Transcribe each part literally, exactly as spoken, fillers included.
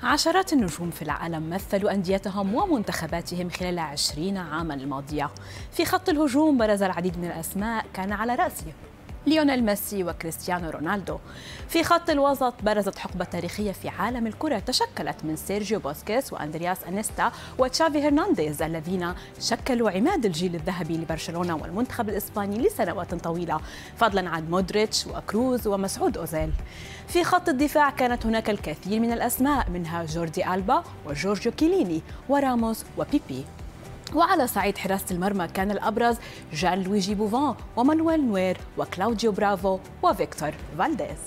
عشرات النجوم في العالم مثلوا أنديتهم ومنتخباتهم خلال عشرين عاما الماضية. في خط الهجوم برز العديد من الأسماء كان على رأسهم ليونيل ميسي وكريستيانو رونالدو. في خط الوسط برزت حقبة تاريخية في عالم الكرة تشكلت من سيرجيو بوسكيتس وأندرياس أنيستا وتشافي هرنانديز الذين شكلوا عماد الجيل الذهبي لبرشلونة والمنتخب الإسباني لسنوات طويلة، فضلا عن مودريتش وكروز ومسعود أوزيل. في خط الدفاع كانت هناك الكثير من الأسماء منها جوردي ألبا وجورجيو كيليني وراموس وبيبي. وعلى صعيد حراسة المرمى كان الأبرز جان لويجي بوفون ومانويل نوير وكلاوديو برافو وفيكتور فالديز.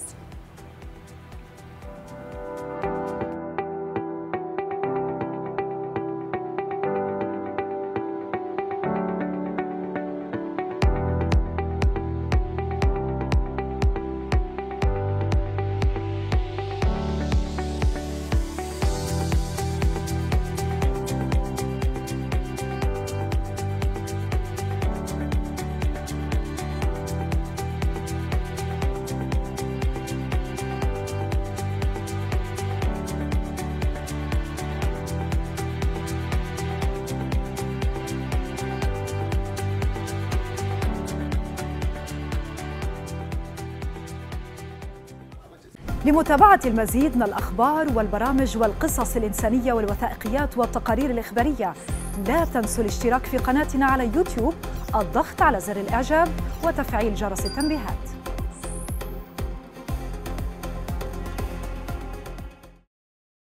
لمتابعة المزيد من الأخبار والبرامج والقصص الإنسانية والوثائقيات والتقارير الإخبارية، لا تنسوا الاشتراك في قناتنا على يوتيوب، الضغط على زر الإعجاب وتفعيل جرس التنبيهات.